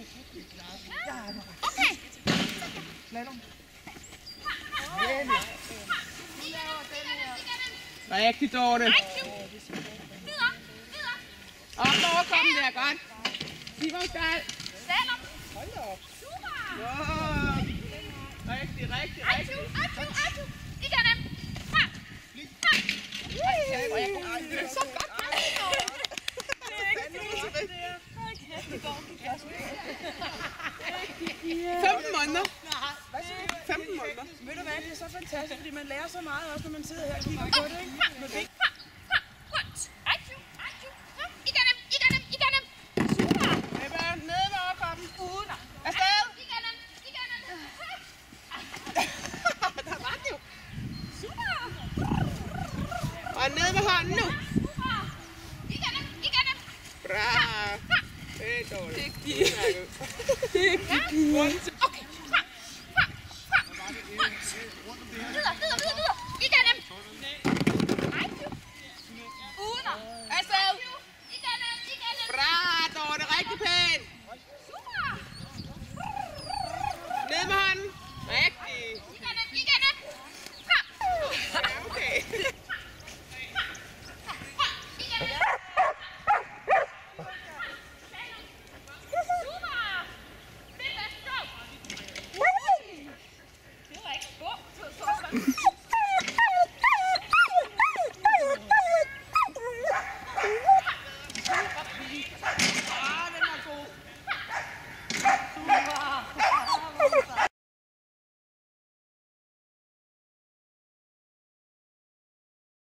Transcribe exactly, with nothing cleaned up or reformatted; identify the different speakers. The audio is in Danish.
Speaker 1: Okay.
Speaker 2: Slalom.
Speaker 3: Rigtig dårligt.
Speaker 1: Videre. Videre.
Speaker 3: Op over, kom der, godt. Simon skal.
Speaker 1: Slalom.
Speaker 2: Hold da op.
Speaker 1: Super.
Speaker 3: Wow. Rigtig, rigtig, rigtig.
Speaker 1: Aju, aju, aju. Igennem. Ha. Ha.
Speaker 3: Det er så godt. femten måneder. femten måneder.
Speaker 2: Ved du hvad, det er så fantastisk, fordi man lærer så meget også, når man sidder her og kigger på det, ikke? Med big.
Speaker 1: Rundt. Aju, aju. Igennem, igennem, igennem. Super.
Speaker 3: Ebbe, ned med overkroppen. Uden. Afsted.
Speaker 1: Igennem, igennem.
Speaker 3: Der var det jo.
Speaker 1: Super.
Speaker 3: Og ned med hånden nu.
Speaker 1: Super. Igennem, igennem.
Speaker 3: Bra. Det er dårligt.
Speaker 2: Det er
Speaker 1: Okay. Ha. Ha. Ha. Rundt.